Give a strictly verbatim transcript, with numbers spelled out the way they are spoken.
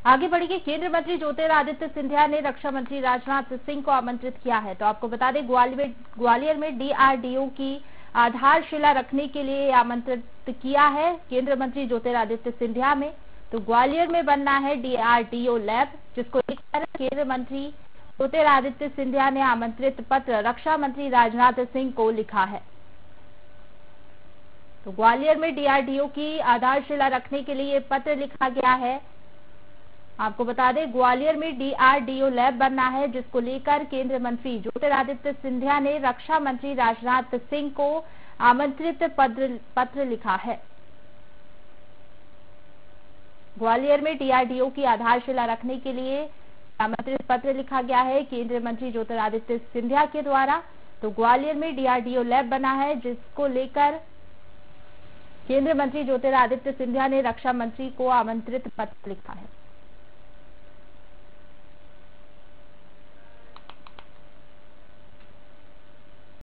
आगे बढ़िए। केंद्रीय मंत्री ज्योतिरादित्य सिंधिया ने रक्षा मंत्री राजनाथ सिंह को आमंत्रित किया है। तो आपको बता दें, ग्वालियर ग्वालियर में डी आर डी ओ की आधारशिला रखने के लिए आमंत्रित किया है केंद्रीय मंत्री ज्योतिरादित्य सिंधिया में। तो ग्वालियर में बनना है D R D O lab, जिसको लेकर केंद्रीय मंत्री ज्योतिरादित्य सिंधिया ने आमंत्रित पत्र रक्षा मंत्री राजनाथ सिंह को लिखा है। तो ग्वालियर में डी आर डी ओ की आधारशिला रखने के लिए पत्र लिखा गया है। आपको बता दें, ग्वालियर में D R D O lab बनना है, जिसको लेकर केंद्रीय मंत्री ज्योतिरादित्य सिंधिया ने रक्षा मंत्री राजनाथ सिंह को आमंत्रित पत्र पत्र लिखा है। ग्वालियर में डी आर डी ओ की आधारशिला रखने के लिए आमंत्रित पत्र लिखा गया है केंद्रीय मंत्री ज्योतिरादित्य सिंधिया के द्वारा। तो ग्वालियर में D R D O lab बना है, जिसको लेकर केंद्रीय मंत्री ज्योतिरादित्य सिंधिया ने रक्षा मंत्री को आमंत्रित पत्र लिखा है।